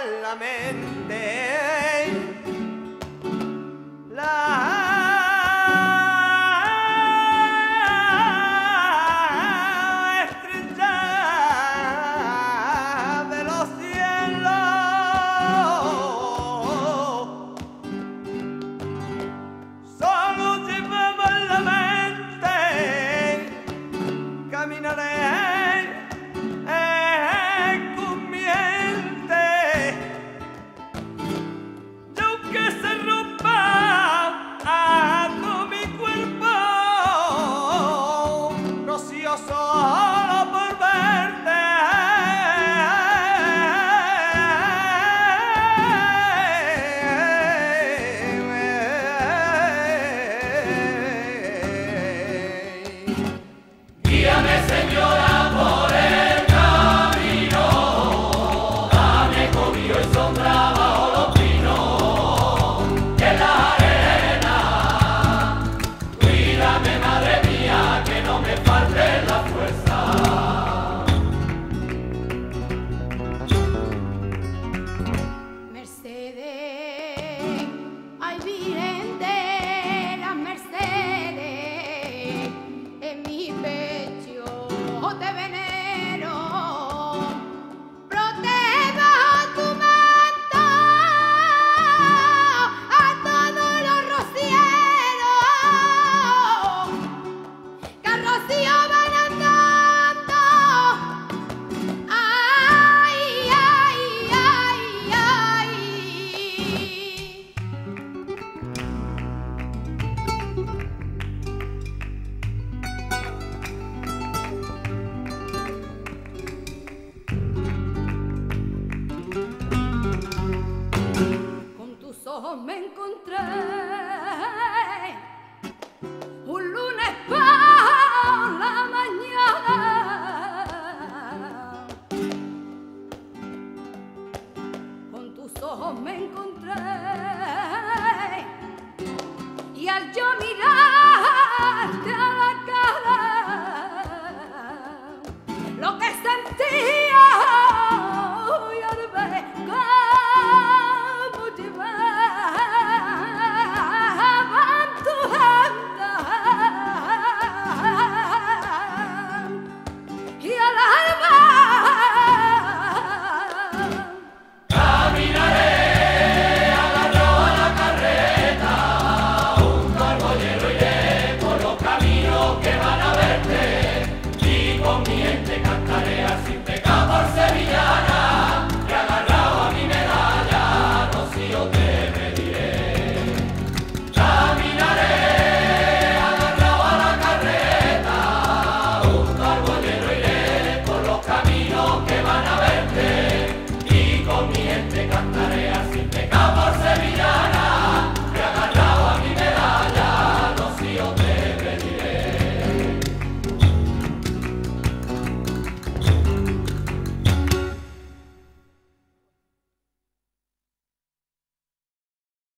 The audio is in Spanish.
en la mente la estrella de los cielos. Solo llevaba en la mente, caminaré con mi ente, y aunque se rompa todo mi cuerpo, rocío solo por verte. Guíame, Señora, por el camino, dame cobijo y sombra bajo los pinos, que en la arena, cuídame, madre mía, que no me falte la fuerza. Mercedes, ay Virgen de las Mercedes, en mi pecho te venero, proteja tu manto a todos los rocieros, que al rocío van andando. Ay, ay, ay, ay. Con tus ojos me encontré un lunes por la mañana, con tus ojos me encontré, y al yo mirarte a la cara, lo que sentí